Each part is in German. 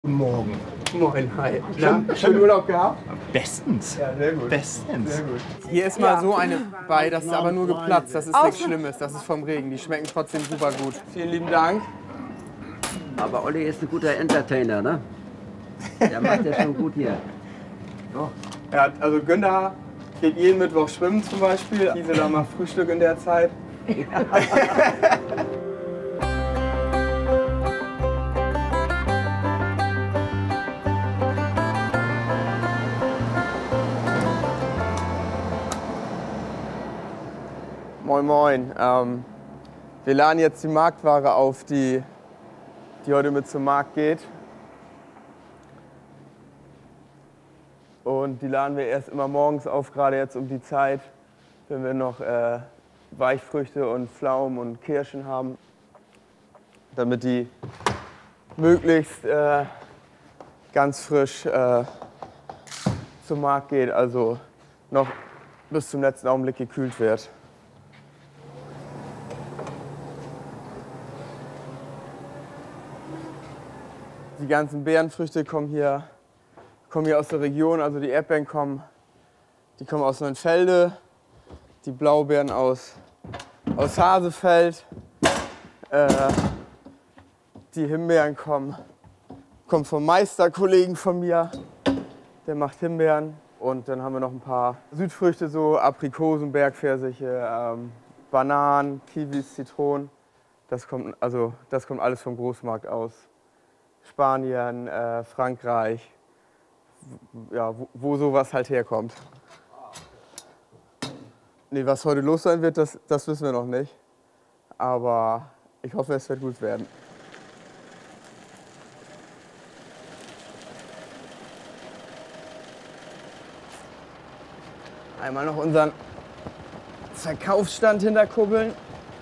Guten Morgen. Moin, hi. Schön Urlaub gehabt? Bestens. Ja, sehr gut. Bestens. Sehr gut. Hier ist mal so eine bei, das ist aber nur geplatzt. Das ist nichts Schlimmes, das ist vom Regen. Die schmecken trotzdem super gut. Vielen lieben Dank. Aber Olli ist ein guter Entertainer, ne? Der macht ja schon gut hier. Ja, also Günther geht jeden Mittwoch schwimmen zum Beispiel. Gisela macht Frühstück in der Zeit. Moin Moin. Wir laden jetzt die Marktware auf, die heute mit zum Markt geht. Und die laden wir erst immer morgens auf, gerade jetzt um die Zeit, wenn wir noch Weichfrüchte und Pflaumen und Kirschen haben, damit die möglichst ganz frisch zum Markt geht, also noch bis zum letzten Augenblick gekühlt wird. Die ganzen Beerenfrüchte kommen hier aus der Region, also die Erdbeeren kommen aus Neuenfelde, die Blaubeeren aus Hasefeld, die Himbeeren kommen vom Meisterkollegen von mir, der macht Himbeeren. Und dann haben wir noch ein paar Südfrüchte, so Aprikosen, Bergpfirsiche, Bananen, Kiwis, Zitronen. Das kommt alles vom Großmarkt aus. Spanien, Frankreich, ja, wo sowas halt herkommt. Nee, was heute los sein wird, das wissen wir noch nicht. Aber ich hoffe, es wird gut werden. Einmal noch unseren Verkaufsstand hinterkuppeln.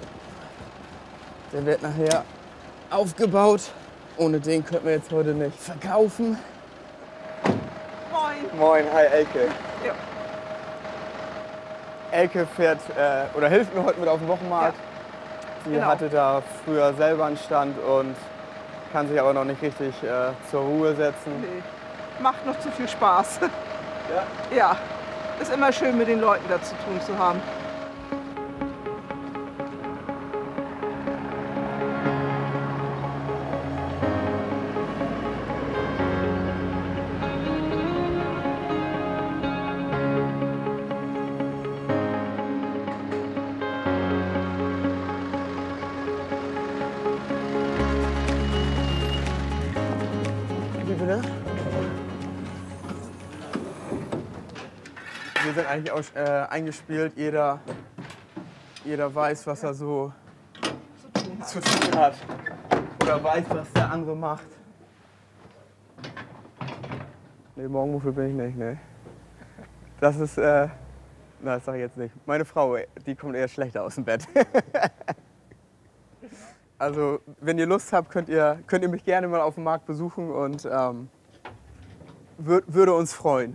Der wird nachher aufgebaut. Ohne den könnten wir jetzt heute nicht verkaufen. Moin. Moin, hi Elke. Ja. Elke fährt oder hilft mir heute mit auf dem Wochenmarkt. Ja, Sie genau. hatte da früher selber einen Stand und kann sich aber noch nicht richtig zur Ruhe setzen. Nee. Macht noch zu viel Spaß. Ja. Ja, ist immer schön, mit den Leuten da zu tun zu haben. Wie bitte? Wir sind eigentlich auch eingespielt. Jeder weiß, was er so zu tun hat. Oder weiß, was der andere macht. Nee, Morgenmuffel bin ich nicht, ne. Das ist, das sag ich jetzt nicht. Meine Frau, die kommt eher schlechter aus dem Bett. Also, wenn ihr Lust habt, könnt ihr mich gerne mal auf dem Markt besuchen und würde uns freuen.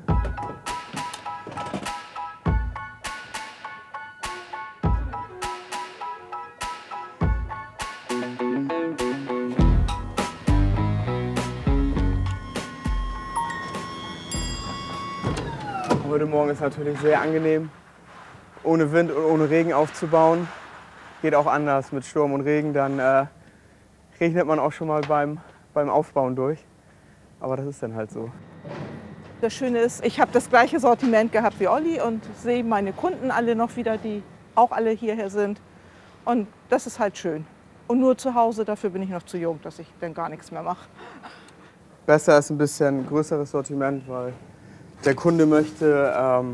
Heute Morgen ist natürlich sehr angenehm, ohne Wind und ohne Regen aufzubauen. Geht auch anders mit Sturm und Regen, dann regnet man auch schon mal beim Aufbauen durch. Aber das ist dann halt so. Das Schöne ist, ich habe das gleiche Sortiment gehabt wie Olli und sehe meine Kunden alle noch wieder, die auch alle hierher sind. Und das ist halt schön. Und nur zu Hause, dafür bin ich noch zu jung, dass ich dann gar nichts mehr mache. Besser ist ein bisschen größeres Sortiment, weil der Kunde möchte,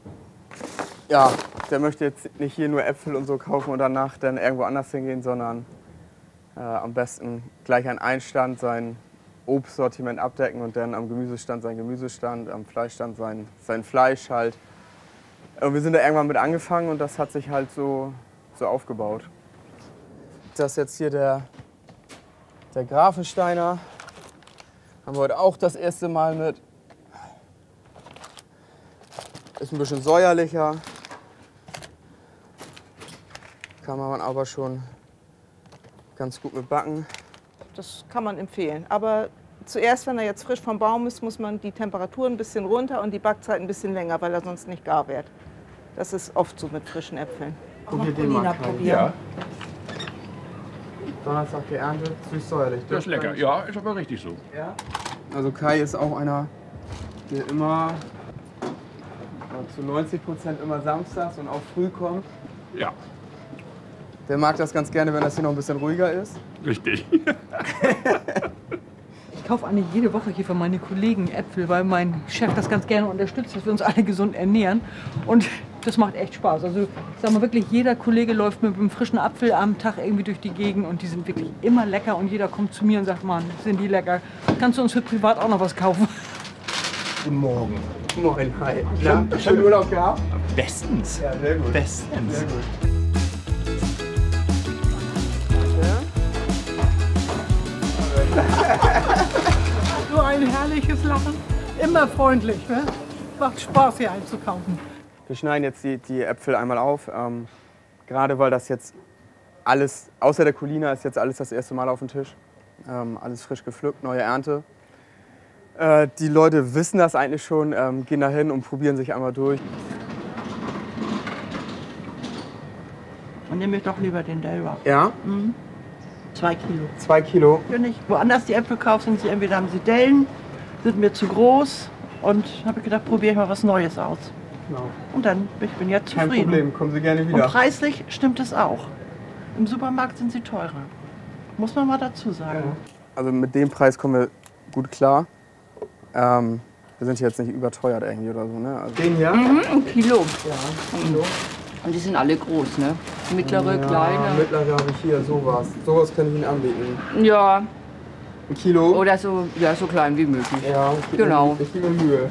der möchte jetzt nicht hier nur Äpfel und so kaufen und danach dann irgendwo anders hingehen, sondern am besten gleich an einen Stand sein Obstsortiment abdecken und dann am Gemüsestand sein Gemüsestand, am Fleischstand sein Fleisch halt. Und wir sind da irgendwann mit angefangen und das hat sich halt so aufgebaut. Das ist jetzt hier der Grafensteiner. Haben wir heute auch das erste Mal mit. Ist ein bisschen säuerlicher. Kann man aber schon ganz gut mit backen. Das kann man empfehlen. Aber zuerst, wenn er jetzt frisch vom Baum ist, muss man die Temperatur ein bisschen runter und die Backzeit ein bisschen länger, weil er sonst nicht gar wird. Das ist oft so mit frischen Äpfeln. Probier den mal, Kai. probieren. Ja, Donnerstag geerntet, süß-säuerlich. das ist lecker. Ja, ist aber richtig so. Ja. Also Kai ist auch einer, der immer zu 90% immer samstags und auch früh kommt. Ja, Der mag das ganz gerne, wenn das hier noch ein bisschen ruhiger ist. richtig. Ich kaufe eigentlich jede Woche hier für meine Kollegen Äpfel, weil mein Chef das ganz gerne unterstützt, dass wir uns alle gesund ernähren. Und das macht echt Spaß. Also ich sag mal wirklich, jeder Kollege läuft mit einem frischen Apfel am Tag irgendwie durch die Gegend und die sind wirklich immer lecker. Und jeder kommt zu mir und sagt, Mann, sind die lecker. Kannst du uns für privat auch noch was kaufen? Guten Morgen. Moin, hi. Ja, schönen Urlaub gehabt? Bestens. Ja, sehr gut. Bestens. Sehr gut. So ein herrliches Lachen. Immer freundlich, ne? Macht Spaß, hier einzukaufen. Wir schneiden jetzt die Äpfel einmal auf. Gerade weil das jetzt alles, außer der Colina, ist jetzt alles das erste Mal auf dem Tisch. Alles frisch gepflückt, neue Ernte. Die Leute wissen das eigentlich schon, gehen da hin und probieren sich einmal durch. Und nehme ich doch lieber den Delva. Ja, 2 Kilo. 2 Kilo. Wenn ich woanders die Äpfel kaufe, sind sie entweder haben sie Dellen, sind mir zu groß und habe ich gedacht, probiere ich mal was Neues aus. Genau. Und dann ich bin jetzt Kein zufrieden. Problem, kommen Sie gerne Und wieder. preislich stimmt es auch. Im Supermarkt sind sie teurer. Muss man mal dazu sagen. Also mit dem Preis kommen wir gut klar. Wir sind jetzt nicht überteuert irgendwie oder so, ne? Also den hier? Ein Kilo. Ja, Kilo. Und die sind alle groß, ne? Mittlere, Ja, kleine. mittlere habe ich hier, sowas. Sowas kann ich Ihnen anbieten. Ja, Ein Kilo? oder so, ja, so klein wie möglich. Ja, Genau. Ich gebe mir Mühe.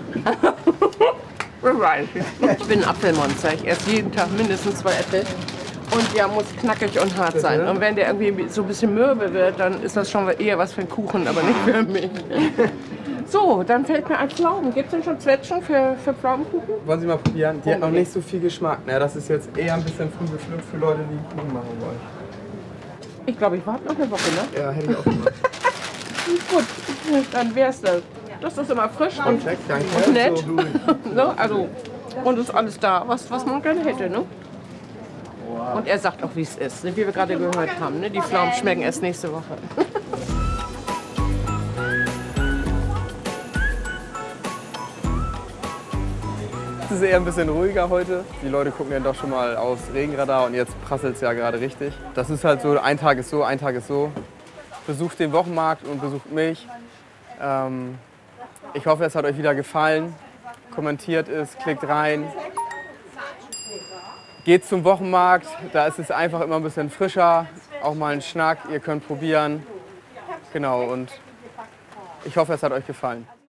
Ich bin ein Apfelmonster. Ich esse jeden Tag mindestens 2 Äpfel. Und der muss knackig und hart sein. Und wenn der irgendwie so ein bisschen mürbe wird, dann ist das schon eher was für einen Kuchen, aber nicht für mich. So, dann fällt mir ein Pflaumen. Gibt es denn schon Zwetschgen für Pflaumenkuchen? Wollen Sie mal probieren? Die hat noch nicht so viel Geschmack. Na, das ist jetzt eher ein bisschen früh gepflückt für Leute, die Kuchen machen wollen. Ich glaube, ich warte noch eine Woche, ne? Ja, hätte ich auch gemacht. Gut, dann wär's das. Das ist immer frisch und Perfekt, danke. nett. So. Ne? Also, und ist alles da, was man gerne hätte. Ne? Und er sagt auch, wie es ist, ne? Wie wir gerade gehört haben. Ne? Die Pflaumen schmecken erst nächste Woche. Es ist eher ein bisschen ruhiger heute. Die Leute gucken ja doch schon mal aufs Regenradar und jetzt prasselt es ja gerade richtig. Das ist halt so, ein Tag ist so, ein Tag ist so. Besucht den Wochenmarkt und besucht mich. Ich hoffe, es hat euch wieder gefallen. Kommentiert es, klickt rein. Geht zum Wochenmarkt, da ist es einfach immer ein bisschen frischer. Auch mal ein Schnack, ihr könnt probieren. Genau, und ich hoffe, es hat euch gefallen.